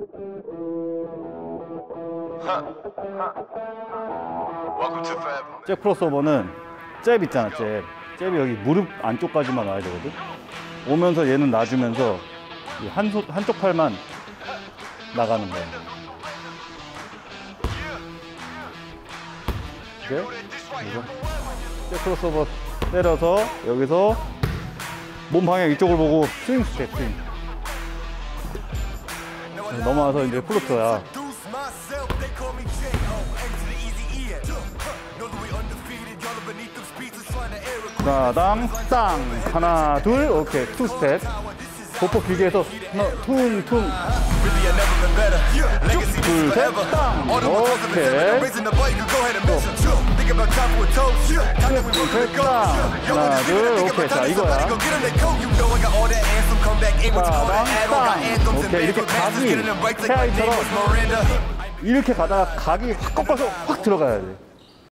잽 크로스오버는 잽 있잖아, 잽이 여기 무릎 안쪽까지만 와야 되거든. 오면서 얘는 놔주면서 한쪽 팔만 나가는 거야. 이렇게 잽 크로스오버 때려서 여기서 몸 방향 이쪽을 보고 스윙 스텝, 스윙. 넘어와서 이제 플로트야. 따당, 땅. 하나, 둘, 오케이. 투 스텝. 보폭 길게 해서 퉁, 퉁. 둘, 셋, 땅. 오케이. 둘, 셋, 땅. 하나, 둘, 오케이. 자, 이거야. 따당, 땅. 오케이. 이렇게 각이, 태아이처럼 이렇게 가다가 각이 확 꺾어서 확 들어가야 돼.